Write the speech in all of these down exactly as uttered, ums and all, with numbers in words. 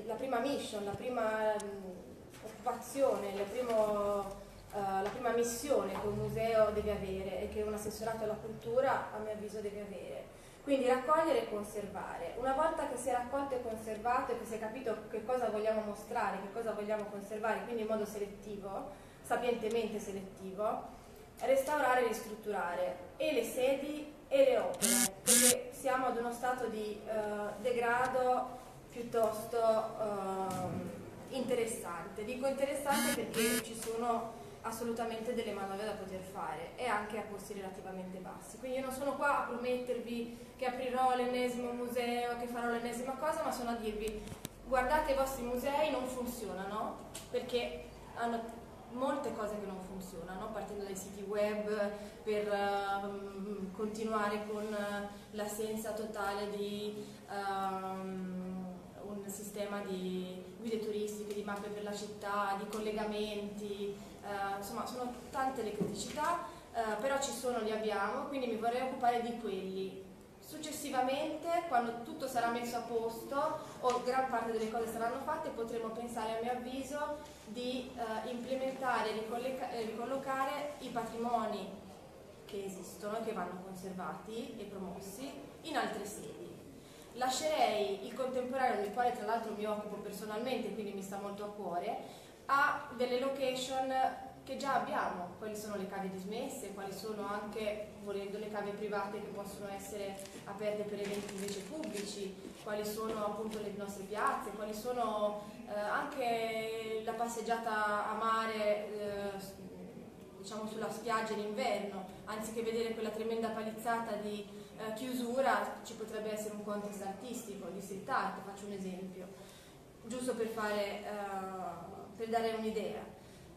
la prima mission, la prima mh, occupazione, la, primo, uh, la prima missione che un museo deve avere e che un assessorato alla cultura, a mio avviso, deve avere. Quindi raccogliere e conservare. Una volta che si è raccolto e conservato e che si è capito che cosa vogliamo mostrare, che cosa vogliamo conservare, quindi in modo selettivo, sapientemente selettivo, restaurare e ristrutturare e le sedi e le opere, perché siamo ad uno stato di uh, degrado piuttosto uh, interessante. Dico interessante perché ci sono assolutamente delle manovre da poter fare e anche a costi relativamente bassi. Quindi io non sono qua a promettervi che aprirò l'ennesimo museo, che farò l'ennesima cosa, ma sono a dirvi: guardate, i vostri musei non funzionano perché hanno molte cose che non funzionano, partendo dai siti web per uh, continuare con uh, l'assenza totale di um, un sistema di guide turistiche, di mappe per la città, di collegamenti, uh, insomma sono tante le criticità, uh, però ci sono, li abbiamo, quindi mi vorrei occupare di quelli. Successivamente, quando tutto sarà messo a posto o gran parte delle cose saranno fatte, potremo pensare, a mio avviso, di eh, implementare e ricollocare i patrimoni che esistono e che vanno conservati e promossi in altre sedi. Lascerei il contemporaneo, del quale tra l'altro mi occupo personalmente, quindi mi sta molto a cuore, a delle location che già abbiamo, quali sono le cave dismesse, quali sono anche, volendo, le cave private che possono essere aperte per eventi invece pubblici, quali sono appunto le nostre piazze, quali sono eh, anche la passeggiata a mare, eh, diciamo sulla spiaggia in inverno, anziché vedere quella tremenda palizzata di eh, chiusura, ci potrebbe essere un contesto artistico, di street art, faccio un esempio, giusto per fare, eh, per dare un'idea.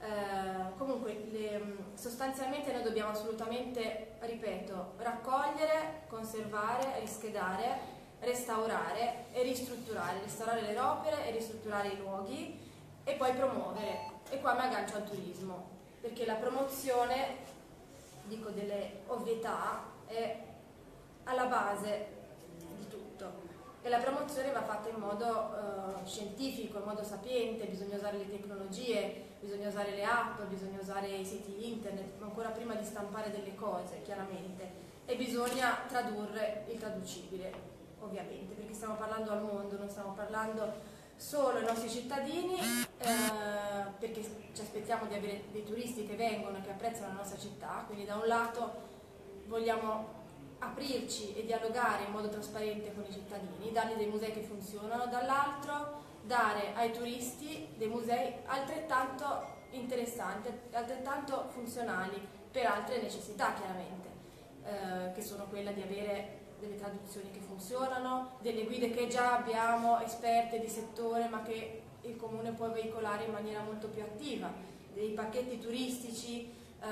Uh, comunque le, sostanzialmente noi dobbiamo assolutamente, ripeto, raccogliere, conservare, rischedare, restaurare e ristrutturare, restaurare le opere e ristrutturare i luoghi e poi promuovere. E qua mi aggancio al turismo, perché la promozione, dico delle ovvietà, è alla base di tutto. E la promozione va fatta in modo uh, scientifico, in modo sapiente, bisogna usare le tecnologie, bisogna usare le app, bisogna usare i siti internet, ancora prima di stampare delle cose, chiaramente, e bisogna tradurre il traducibile, ovviamente, perché stiamo parlando al mondo, non stiamo parlando solo ai nostri cittadini, eh, perché ci aspettiamo di avere dei turisti che vengono e che apprezzano la nostra città, quindi da un lato vogliamo aprirci e dialogare in modo trasparente con i cittadini, dargli dei musei che funzionano, dall'altro dare ai turisti dei musei altrettanto interessanti, altrettanto funzionali per altre necessità, chiaramente, eh, che sono quella di avere delle traduzioni che funzionano, delle guide che già abbiamo, esperte di settore, ma che il Comune può veicolare in maniera molto più attiva, dei pacchetti turistici eh,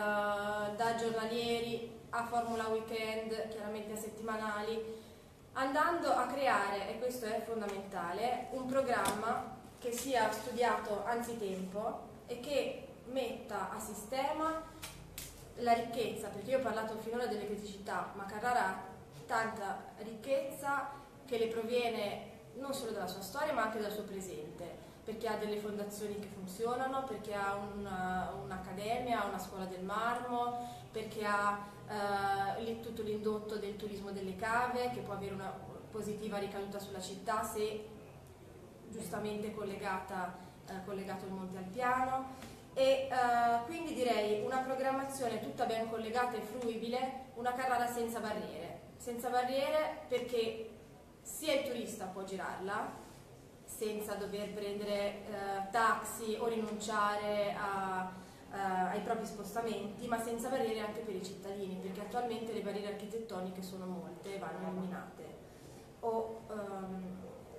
da giornalieri a Formula Weekend, chiaramente a settimanali, andando a creare, e questo è fondamentale, un programma che sia studiato anzitempo e che metta a sistema la ricchezza, perché io ho parlato finora delle criticità, ma Carrara ha tanta ricchezza che le proviene non solo dalla sua storia ma anche dal suo presente, perché ha delle fondazioni che funzionano, perché ha un'accademia, una scuola del marmo, perché ha Uh, tutto l'indotto del turismo delle cave che può avere una positiva ricaduta sulla città se giustamente collegata, uh, collegato il Monte Alpiano e uh, quindi direi una programmazione tutta ben collegata e fruibile, una Carrara senza barriere, senza barriere perché sia il turista può girarla senza dover prendere uh, taxi o rinunciare a Uh, ai propri spostamenti, ma senza barriere anche per i cittadini, perché attualmente le barriere architettoniche sono molte e vanno eliminate o um,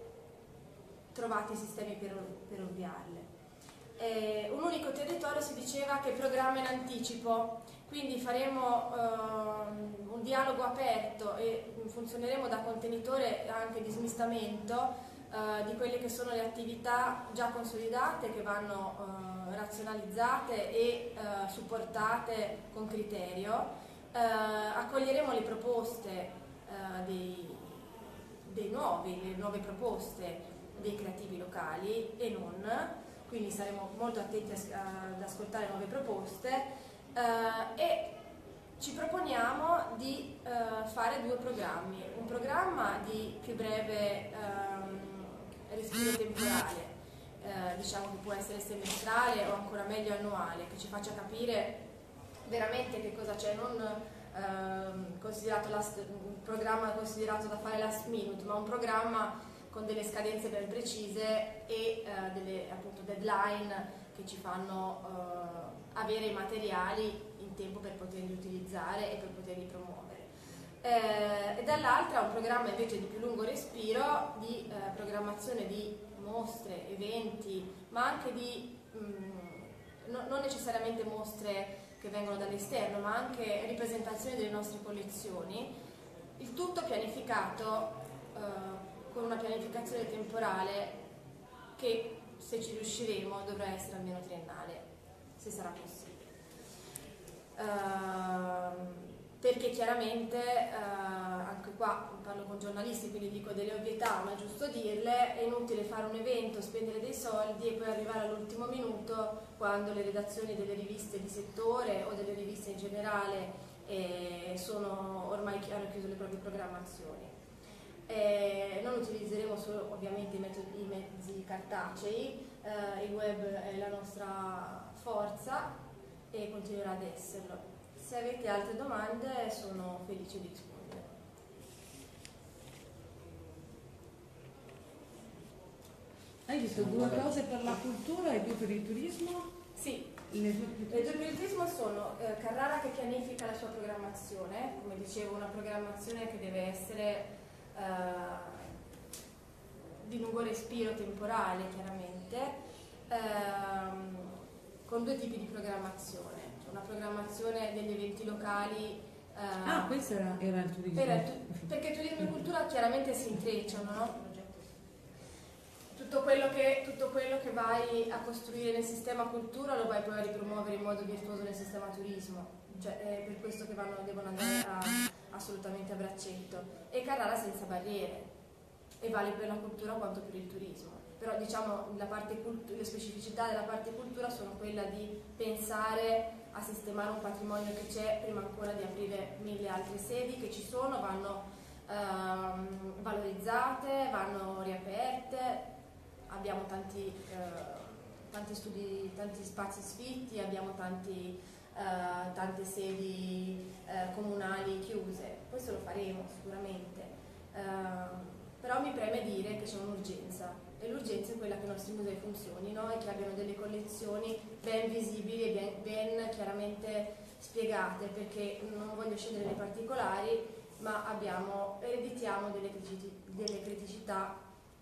trovati sistemi per, per ovviarle. Eh, un unico territorio si diceva che programma in anticipo, quindi faremo uh, un dialogo aperto e funzioneremo da contenitore anche di smistamento Uh, di quelle che sono le attività già consolidate che vanno uh, razionalizzate e uh, supportate con criterio. Uh, accoglieremo le proposte uh, dei, dei nuovi, le nuove proposte dei creativi locali e non, quindi saremo molto attenti ad ascoltare nuove proposte eh, e ci proponiamo di eh, fare due programmi, un programma di più breve ehm, respiro temporale, eh, diciamo che può essere semestrale o ancora meglio annuale, che ci faccia capire veramente che cosa c'è, non ehm, considerato last, un programma considerato da fare last minute, ma un programma con delle scadenze ben precise e eh, delle appunto deadline che ci fanno eh, avere i materiali in tempo per poterli utilizzare e per poterli promuovere. Eh, e dall'altra un programma invece di più lungo respiro di eh, programmazione di mostre, eventi, ma anche di mh, no, non necessariamente mostre che vengono dall'esterno, ma anche ripresentazioni delle nostre collezioni, il tutto pianificato eh, con una pianificazione temporale che, se ci riusciremo, dovrà essere almeno triennale, se sarà possibile. Uh, perché chiaramente, uh, anche qua parlo con giornalisti, quindi dico delle ovvietà, ma è giusto dirle, è inutile fare un evento, spendere dei soldi e poi arrivare all'ultimo minuto quando le redazioni delle riviste di settore o delle riviste in generale eh, sono ormai hanno chiuso le proprie programmazioni. Eh, non utilizzeremo solo ovviamente i, metodi, i mezzi cartacei, eh, il web è la nostra forza e continuerà ad esserlo. Se avete altre domande sono felice di rispondere. Hai detto due cose per la cultura e due per il turismo? Sì, le due, le due per il turismo sono eh, Carrara che pianifica la sua programmazione, come dicevo una programmazione che deve essere eh, di lungo respiro temporale chiaramente, ehm, con due tipi di programmazione. Una programmazione degli eventi locali. Eh, ah, questo era, era il turismo. Era tu, perché turismo e cultura chiaramente si intrecciano, no? Tutto quello, che, tutto quello che vai a costruire nel sistema cultura lo vai poi a ripromuovere in modo virtuoso nel sistema turismo. Cioè, è per questo che vanno, devono andare a, assolutamente a braccetto. E Carrara senza barriere. E vale per la cultura quanto per il turismo. Però diciamo la parte le specificità della parte cultura sono quella di pensare a sistemare un patrimonio che c'è prima ancora di aprire mille altre sedi che ci sono, vanno ehm, valorizzate, vanno riaperte, abbiamo tanti, eh, tanti studi, tanti spazi sfitti, abbiamo tanti, eh, tante sedi eh, comunali chiuse, questo lo faremo sicuramente, eh, però mi preme dire che c'è un'urgenza. E l'urgenza è quella che i nostri musei funzionino e che abbiano delle collezioni ben visibili e ben, ben chiaramente spiegate, perché non voglio scendere nei particolari, ma abbiamo, ereditiamo delle, delle criticità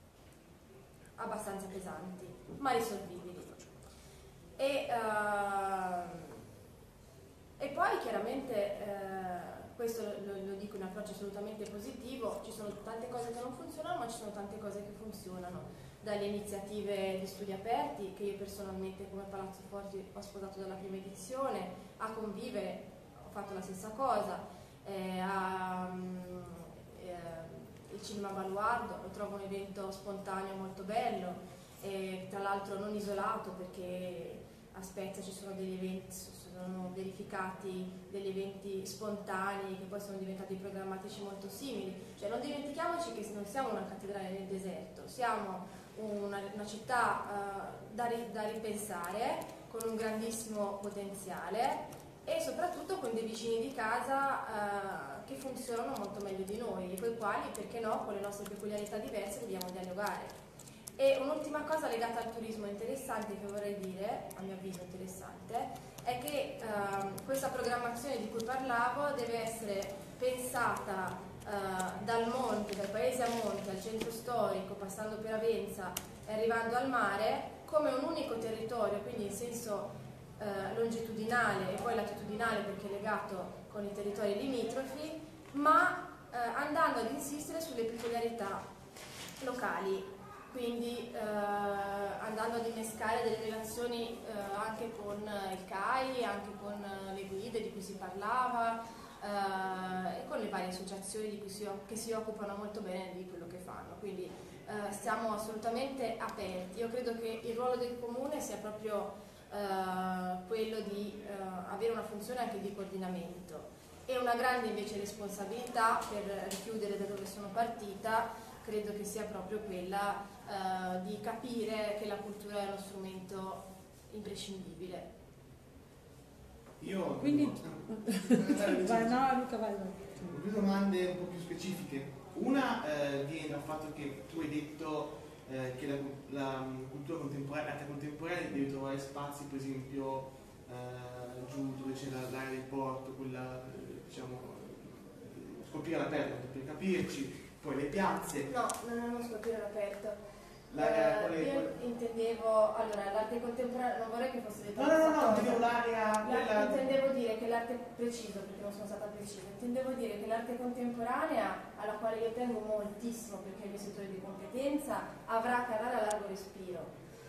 abbastanza pesanti, ma risolvibili. E, uh, e poi chiaramente, uh, questo lo, lo dico in approccio assolutamente positivo, ci sono tante cose che non funzionano, ma ci sono tante cose che funzionano. Dalle iniziative di studi aperti, che io personalmente come Palazzo Forti ho sposato dalla prima edizione, a Convivere ho fatto la stessa cosa, eh, a, eh, il Cinema Baluardo lo trovo un evento spontaneo molto bello, e tra l'altro non isolato, perché a Spezia ci sono degli eventi, sono verificati degli eventi spontanei che poi sono diventati programmatici molto simili. Cioè non dimentichiamoci che non siamo una cattedrale nel deserto, siamo una, una città uh, da, ri, da ripensare, con un grandissimo potenziale e soprattutto con dei vicini di casa uh, che funzionano molto meglio di noi e con i quali, perché no, con le nostre peculiarità diverse dobbiamo dialogare. E un'ultima cosa legata al turismo interessante che vorrei dire, a mio avviso interessante, è che uh, questa programmazione di cui parlavo deve essere pensata Uh, dal monte, dai paesi a monte, al centro storico, passando per Avenza e arrivando al mare, come un unico territorio, quindi in senso uh, longitudinale e poi latitudinale perché è legato con i territori limitrofi, ma uh, andando ad insistere sulle peculiarità locali, quindi uh, andando ad innescare delle relazioni uh, anche con il C A I, anche con uh, le guide di cui si parlava, Uh, e con le varie associazioni di cui si, che si occupano molto bene di quello che fanno, quindi eh, siamo assolutamente aperti. Io credo che il ruolo del comune sia proprio eh, quello di eh, avere una funzione anche di coordinamento, e una grande invece responsabilità, per richiudere da dove sono partita, credo che sia proprio quella eh, di capire che la cultura è uno strumento imprescindibile. Io Quindi vai, no, Luca, vai, vai. ho due domande un po' più specifiche. Una eh, viene dal fatto che tu hai detto eh, che la, la cultura contemporanea, l'arte contemporanea deve trovare spazi, per esempio eh, giù dove c'è l'area del porto, quella eh, diciamo scoprire all'aperto per capirci, poi le piazze. No, non è uno scoprire all'aperto. L'area, Uh, io quale... intendevo, allora, l'arte contemporanea, non vorrei che fosse detto. No, no, no, no, intendevo l'area. Quella... Intendevo dire che l'arte, preciso, perché non sono stata precisa, intendevo dire che l'arte contemporanea, alla quale io tengo moltissimo perché è il mio settore di competenza, avrà canale a largo respiro.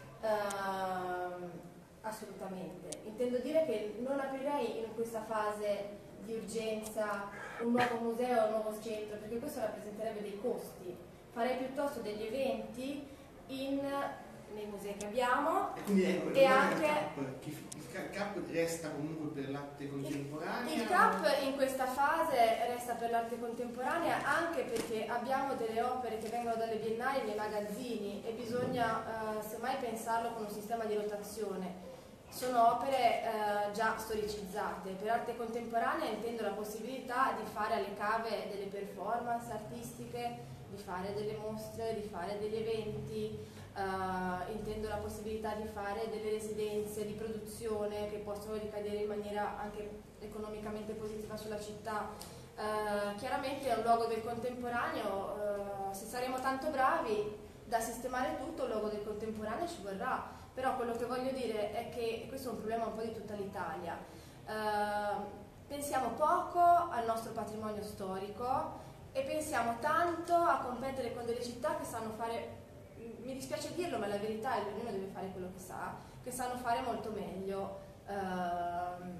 Uh, assolutamente. Intendo dire che non aprirei in questa fase di urgenza un nuovo museo, un nuovo centro, perché questo rappresenterebbe dei costi. Farei piuttosto degli eventi in, nei musei che abbiamo, e, quindi, ecco, e anche il cap, il cap resta comunque per l'arte contemporanea. Il, il cap in questa fase resta per l'arte contemporanea, anche perché abbiamo delle opere che vengono dalle biennali nei magazzini e bisogna eh, semmai pensarlo con un sistema di rotazione. Sono opere eh, già storicizzate. Per arte contemporanea intendo la possibilità di fare alle cave delle performance artistiche, di fare delle mostre, di fare degli eventi, uh, intendo la possibilità di fare delle residenze di produzione che possono ricadere in maniera anche economicamente positiva sulla città. Uh, chiaramente è un luogo del contemporaneo, uh, se saremo tanto bravi da sistemare tutto, il luogo del contemporaneo ci vorrà, però quello che voglio dire è che questo è un problema un po' di tutta l'Italia. Uh, pensiamo poco al nostro patrimonio storico e pensiamo tanto a competere con delle città che sanno fare, mi dispiace dirlo ma la verità è che ognuno deve fare quello che sa, che sanno fare molto meglio, ehm,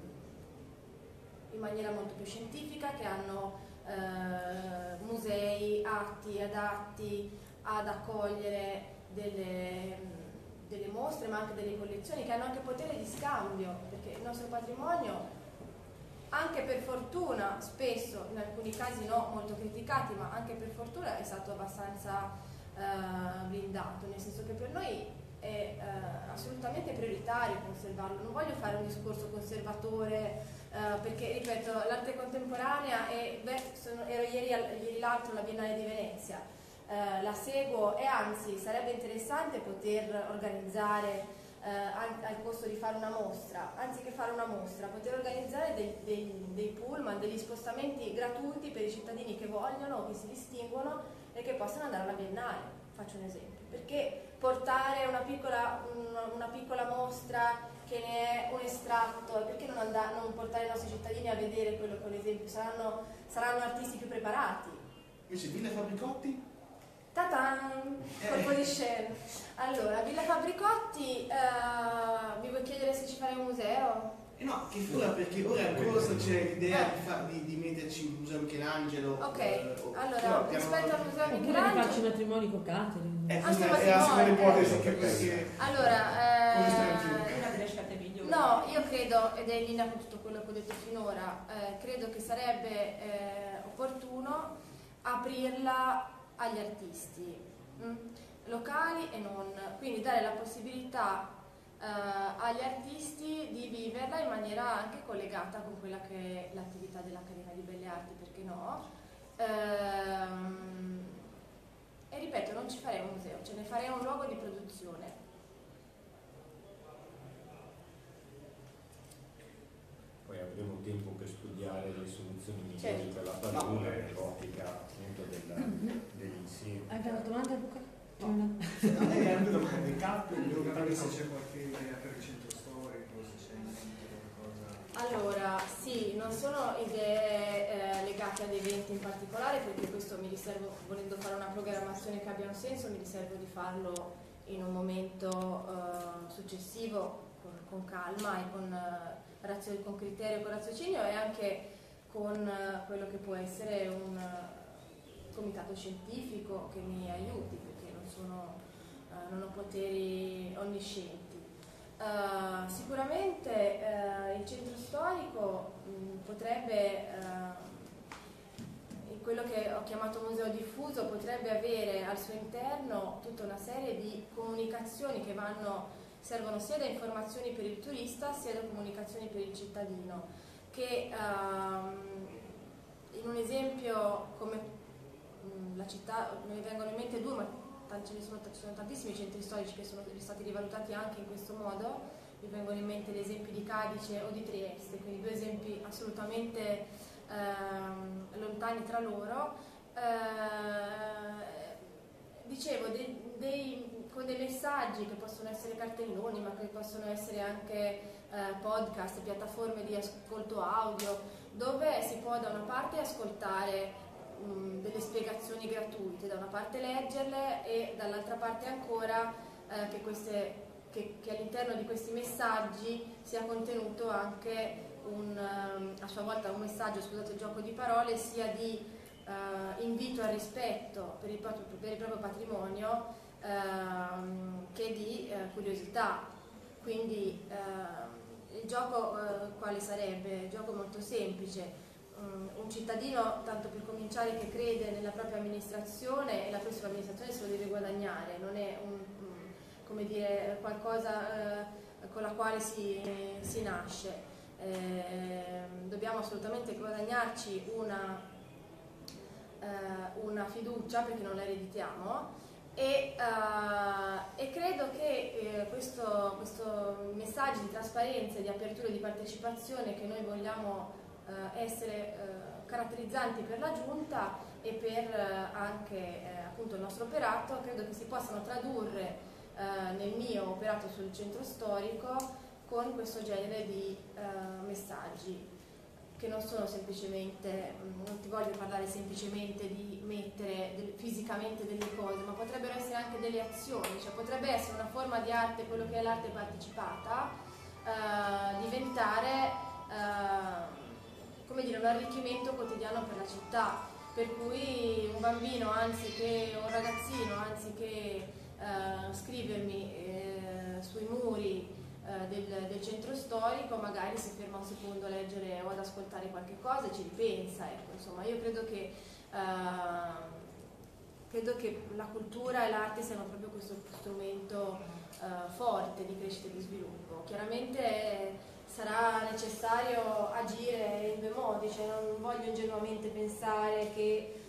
in maniera molto più scientifica, che hanno eh, musei atti, adatti ad accogliere delle, delle mostre ma anche delle collezioni, che hanno anche potere di scambio, perché il nostro patrimonio, anche per fortuna, spesso, in alcuni casi no, molto criticati, ma anche per fortuna è stato abbastanza eh, blindato, nel senso che per noi è eh, assolutamente prioritario conservarlo. Non voglio fare un discorso conservatore, eh, perché, ripeto, l'arte contemporanea, è, beh, sono, ero ieri, ieri l'altro alla Biennale di Venezia, eh, la seguo e anzi sarebbe interessante poter organizzare Uh, al, al posto di fare una mostra, anziché fare una mostra, poter organizzare dei, dei, dei pullman, degli spostamenti gratuiti per i cittadini che vogliono o che si distinguono e che possano andare alla Biennale, faccio un esempio. Perché portare una piccola, una, una piccola mostra che ne è un estratto, perché non, andare, non portare i nostri cittadini a vedere quello che, ad esempio, saranno, saranno artisti più preparati. Invece Villa Fabricotti? Ta-tan! Colpo di scena. Allora, Villa Fabricotti, uh, mi vuoi chiedere se ci farei un museo? Eh no, che fura, perché ora in corso c'è l'idea di, di, di metterci un museo Michelangelo. Ok, eh, allora, rispetto al museo Oppure Michelangelo... di farci matrimoni con Catherine. Eh, Anche questa è la seconda matrimoni, ipotesi, eh. che perché... Allora, Come stai eh, più? Una delle scelte migliori. no, io credo, ed è in linea con tutto quello che ho detto finora, eh, credo che sarebbe eh, opportuno aprirla agli artisti, mh? locali e non, quindi dare la possibilità eh, agli artisti di viverla in maniera anche collegata con quella che è l'attività dell'Accademia di Belle Arti, perché no? Ehm, e ripeto, non ci farei un museo, ce ne farei un luogo di produzione. Poi avremo tempo per studiare le soluzioni migliori Certo. per la padrona nell'ottica appunto dell'insieme. Hai una domanda, Luca? No, è anche un cap, devo capire se c'è qualche idea per il centro storico, se c'è qualcosa. Allora, sì, non sono idee eh, legate ad eventi in particolare, perché questo mi riservo, volendo fare una programmazione che abbia un senso, mi riservo di farlo in un momento eh, successivo, con, con calma e con, eh, razio, con criterio e con raziocinio, e anche con eh, quello che può essere un uh, comitato scientifico che mi aiuti, perché non sono, eh, non ho poteri onniscienti. Uh, sicuramente uh, il centro storico mh, potrebbe, uh, in quello che ho chiamato museo diffuso, potrebbe avere al suo interno tutta una serie di comunicazioni che vanno, servono sia da informazioni per il turista sia da comunicazioni per il cittadino, che uh, in un esempio come mh, la città, me ne vengono in mente due, ma ce ne sono, ci sono tantissimi centri storici che sono stati rivalutati anche in questo modo. Mi vengono in mente gli esempi di Cadice o di Trieste, quindi due esempi assolutamente ehm, lontani tra loro. Eh, dicevo, dei, dei, con dei messaggi che possono essere cartelloni, ma che possono essere anche eh, podcast, piattaforme di ascolto audio, dove si può da una parte ascoltare delle spiegazioni gratuite, da una parte leggerle e dall'altra parte ancora eh, che, queste, che, che all'interno di questi messaggi sia contenuto anche un, um, a sua volta un messaggio, scusate il gioco di parole, sia di uh, invito al rispetto per il proprio, per il proprio patrimonio uh, che di uh, curiosità. Quindi uh, il gioco uh, quale sarebbe? Il gioco molto semplice. Un cittadino, tanto per cominciare, che crede nella propria amministrazione, e la prossima amministrazione se lo deve guadagnare, non è un, come dire, qualcosa eh, con la quale si, si nasce. Eh, dobbiamo assolutamente guadagnarci una, eh, una fiducia, perché non la ereditiamo, e, uh, e credo che eh, questo, questo messaggio di trasparenza, di apertura e di partecipazione che noi vogliamo essere eh, caratterizzanti per la Giunta e per eh, anche eh, appunto il nostro operato, credo che si possano tradurre eh, nel mio operato sul centro storico con questo genere di eh, messaggi, che non sono semplicemente, non ti voglio parlare semplicemente di mettere del, fisicamente delle cose, ma potrebbero essere anche delle azioni, cioè potrebbe essere una forma di arte, quello che è l'arte partecipata, eh, diventare eh, come dire, un arricchimento quotidiano per la città, per cui un bambino, anziché un ragazzino, anziché eh, scrivermi eh, sui muri eh, del, del centro storico, magari si ferma un secondo a leggere o ad ascoltare qualche cosa e ci ripensa. Ecco, insomma, io credo che, eh, credo che la cultura e l'arte siano proprio questo strumento eh, forte di crescita e di sviluppo. Chiaramente sarà necessario agire in due modi, cioè non voglio ingenuamente pensare che,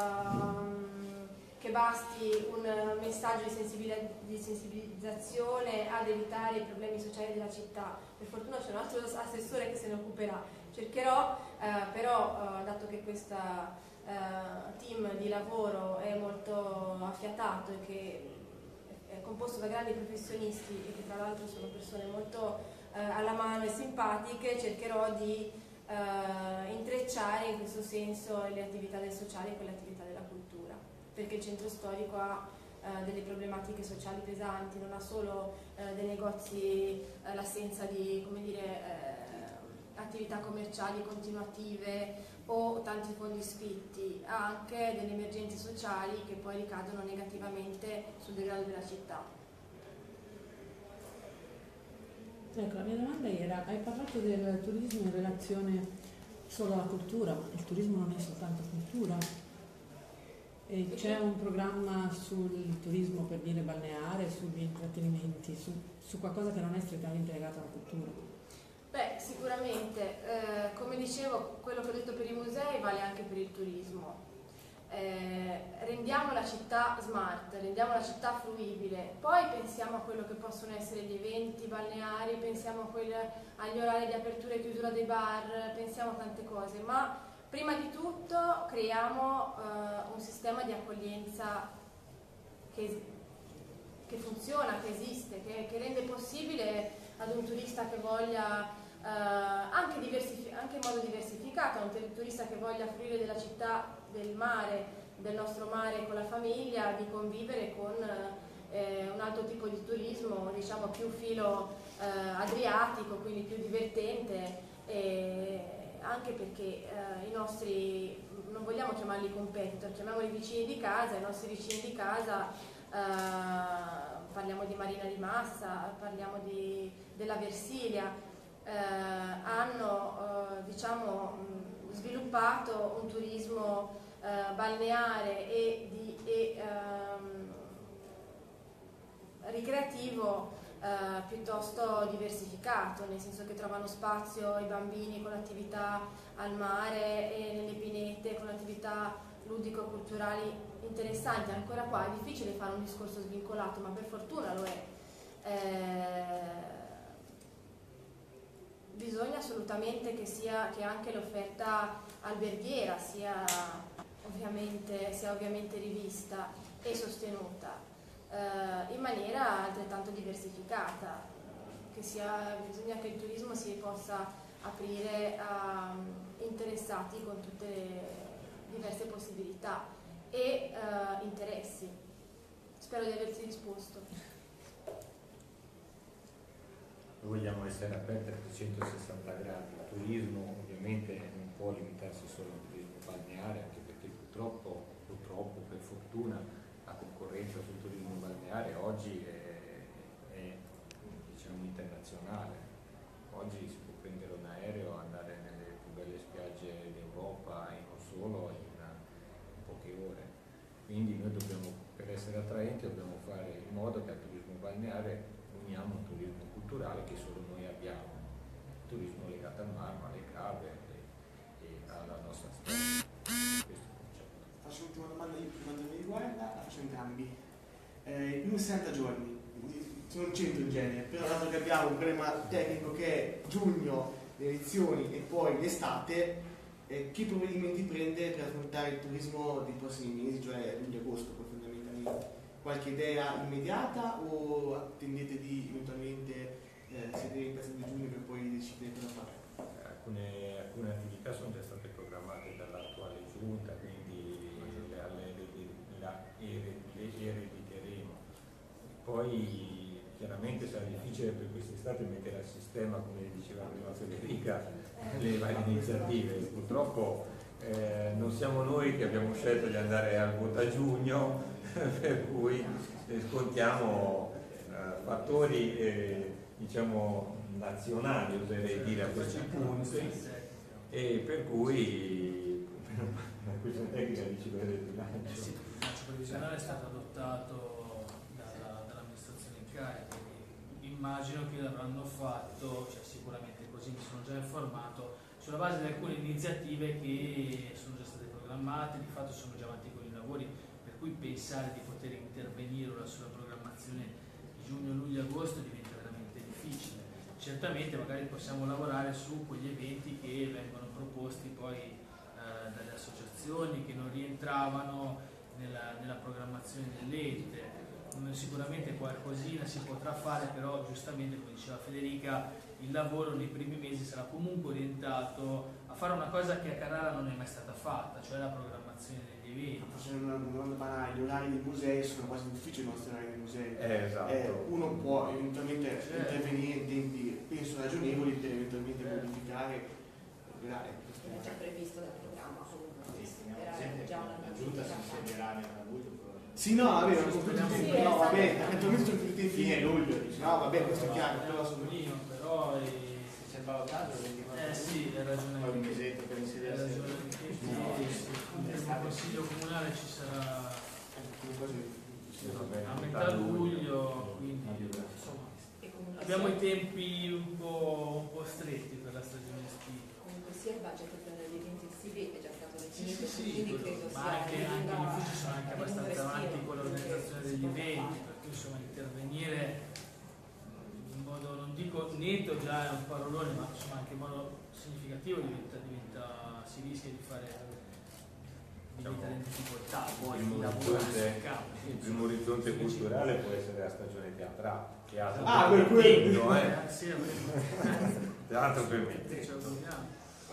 um, che basti un messaggio di, di sensibilizzazione ad evitare i problemi sociali della città. Per fortuna c'è un altro assessore che se ne occuperà. Cercherò, eh, però, eh, dato che questa eh, team di lavoro è molto affiatato e che è composto da grandi professionisti e che tra l'altro sono persone molto alla mano e simpatiche, cercherò di uh, intrecciare in questo senso le attività del sociale con le attività della cultura, perché il centro storico ha uh, delle problematiche sociali pesanti, non ha solo uh, dei negozi, uh, l'assenza di, come dire, uh, attività commerciali continuative o tanti fondi iscritti, ha anche delle emergenze sociali che poi ricadono negativamente sul degrado della città. Ecco, la mia domanda era, hai parlato del turismo in relazione solo alla cultura, ma il turismo non è soltanto cultura. E c'è un programma sul turismo, per dire, balneare, sugli intrattenimenti, su, su qualcosa che non è strettamente legato alla cultura? Beh, sicuramente. Eh, come dicevo, quello che ho detto per i musei vale anche per il turismo. Eh, rendiamo la città smart, rendiamo la città fruibile, poi pensiamo a quello che possono essere gli eventi balneari, pensiamo a quel, agli orari di apertura e chiusura dei bar, pensiamo a tante cose, ma prima di tutto creiamo eh, un sistema di accoglienza che, che funziona, che esiste, che, che rende possibile ad un turista che voglia Uh, anche, anche in modo diversificato, un turista che voglia fruire della città, del mare, del nostro mare con la famiglia, di convivere con eh, un altro tipo di turismo, diciamo più filo eh, adriatico, quindi più divertente, e anche perché eh, i nostri, non vogliamo chiamarli competitor, chiamiamoli vicini di casa, i nostri vicini di casa eh, parliamo di Marina di Massa, parliamo di, della Versilia, eh, hanno eh, diciamo, mh, sviluppato un turismo eh, balneare e, di, e ehm, ricreativo eh, piuttosto diversificato, nel senso che trovano spazio ai bambini con attività al mare e nelle pinete, con attività ludico-culturali interessanti. Ancora qua è difficile fare un discorso svincolato, ma per fortuna lo è. Eh, bisogna assolutamente che, sia, che anche l'offerta alberghiera sia ovviamente, sia ovviamente rivista e sostenuta eh, in maniera altrettanto diversificata, che sia, bisogna che il turismo si possa aprire a interessati con tutte le diverse possibilità e uh, interessi. Spero di averti risposto. Noi vogliamo essere aperti a trecentosessanta gradi. Il turismo ovviamente non può limitarsi solo al turismo balneare, anche perché purtroppo, purtroppo per fortuna, la concorrenza sul turismo balneare oggi è, è diciamo, internazionale. Oggi si può prendere un aereo, andare nelle più belle spiagge d'Europa e non solo in, una, in poche ore. Quindi noi dobbiamo, per essere attraenti, dobbiamo fare in modo che al turismo balneare uniamo un turismo culturale che solo noi abbiamo, il turismo legato al mare, alle cave e, e alla nostra storia. Questo concetto. Faccio l'ultima domanda io per quanto mi riguarda, la faccio entrambi. Eh, in sessanta giorni, sono cento in genere, però dato che abbiamo un problema tecnico che è giugno, le elezioni e poi l'estate, eh, che provvedimenti prende per affrontare il turismo dei prossimi mesi, cioè luglio e agosto fondamentalmente? Qualche idea immediata o attendete di eventualmente eh, sedere in piazza di giugno per poi decidere cosa fare? Alcune, alcune attività sono già state programmate dall'attuale giunta, quindi le, le, la, le erediteremo. Poi chiaramente sarà difficile per quest'estate mettere a sistema, come diceva prima Federica, le varie iniziative. Purtroppo eh, non siamo noi che abbiamo scelto di andare al voto a giugno, per cui scontiamo eh, fattori eh, diciamo nazionali, oserei dire a questi punti, e per cui la questione tecnica dice che il bilancio. Sì, il bilancio previsionale è stato adottato dalla, dall'amministrazione in carica, quindi immagino che l'avranno fatto, cioè sicuramente così mi sono già informato, sulla base di alcune iniziative che sono già state programmate, di fatto sono già avanti con i lavori, per cui pensare di poter intervenire ora sulla programmazione di giugno, luglio, agosto diventa veramente difficile. Certamente magari possiamo lavorare su quegli eventi che vengono proposti poi eh, dalle associazioni che non rientravano nella, nella programmazione dell'ente. Sicuramente qualcosina si potrà fare, però giustamente come diceva Federica il lavoro nei primi mesi sarà comunque orientato a fare una cosa che a Carrara non è mai stata fatta, cioè la programmazione degli eventi. Facendo una domanda banale, gli orari dei musei sono quasi difficili i nostri orari dei musei. Eh, esatto. Eh, uno può eventualmente certo. intervenire in tempi, penso, ragionevoli per eventualmente certo. modificare l'orario. È già previsto dal programma comunque, era già una la giunta si insegnerà nel luglio. Sì, no, vabbè, non sì, sì, no, vabbè, attualmente sono tutti i fine luglio, no, vabbè, questo è chiaro, però sono prima, però è... Se c'è il ballottaggio, Eh sì, hai ragione. poi un mesetto per insedersi. Hai ragione anche tu. Nel consiglio comunale ci sarà a metà luglio, quindi insomma abbiamo i tempi un po', un po' stretti per la stagione estiva. Comunque sia il budget per gli eventi estivi è già stato Sì, definito, sì, sì, quindi quello, credo ma sia anche, anche gli uffici sono anche abbastanza avanti con l'organizzazione degli eventi, per cui insomma intervenire in modo, non dico netto, già è un parolone, ma insomma anche in modo significativo diventa, diventa si rischia di fare di mettere in difficoltà poi il lavoro sul campo. Il primo orizzonte culturale può essere la stagione teatrale, teatro ah, per quello, eh. Eh, sì, teatro per me. ce lo dobbiamo.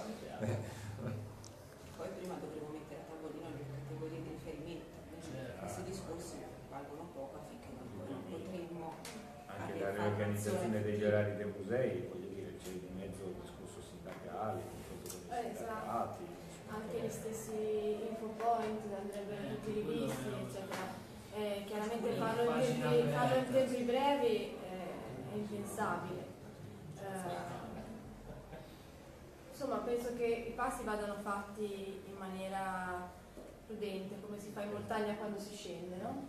Poi prima dovremo mettere a tavolino le categorie di riferimento, Certo. questi discorsi valgono poco finché non potremmo Anche la riorganizzazione degli orari dei musei, voglio dire, c'è di mezzo il discorso sindacale, il confronto con i Eh, esatto. sindacati. Anche gli stessi infopoint andrebbero tutti rivisti, eccetera. Eh, chiaramente Una farlo in pagina tempi, farlo in aperta. tempi brevi eh, è impensabile. Eh, insomma, penso che i passi vadano fatti in maniera prudente, come si fa in montagna quando si scende, no?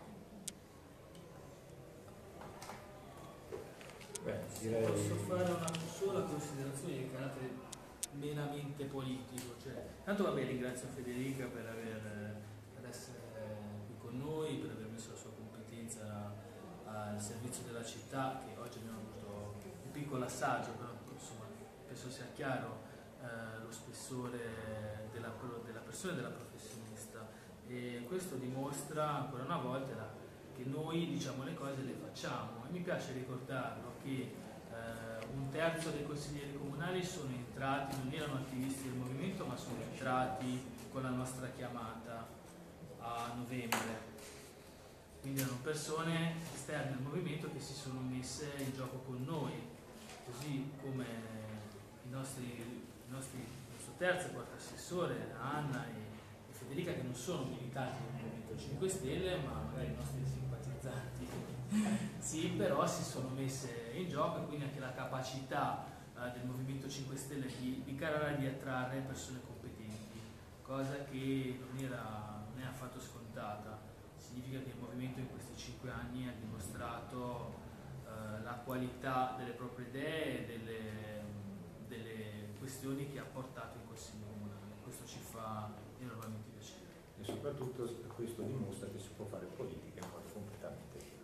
Beh, direi... Posso fare una sola considerazione di carattere meramente politico, cioè, tanto vabbè, ringrazio Federica per, aver, per essere qui con noi, per aver messo la sua competenza al servizio della città, che oggi abbiamo avuto un piccolo assaggio, però insomma penso sia chiaro eh, lo spessore della, della persona e della professionista, e questo dimostra ancora una volta la, che noi diciamo le cose le facciamo, e mi piace ricordarlo che eh, un terzo dei consiglieri comunali sono entrati, non erano attivisti del movimento, ma sono entrati con la nostra chiamata a novembre, quindi erano persone esterne al movimento che si sono messe in gioco con noi, così come i nostri, i nostri, il nostro terzo e quarto assessore, Anna e, e Federica, che non sono militanti del Movimento cinque Stelle, ma magari i nostri simpatizzanti sì, però si sono messe in gioco, e quindi anche la capacità eh, del Movimento cinque Stelle di, di carrara di attrarre persone competenti, cosa che non era, non è affatto scontata. Significa che il movimento in questi cinque anni ha dimostrato eh, la qualità delle proprie idee e delle, delle questioni che ha portato in Consiglio Comunale. Questo ci fa enormemente piacere. E soprattutto questo dimostra che si può fare politica in modo completamente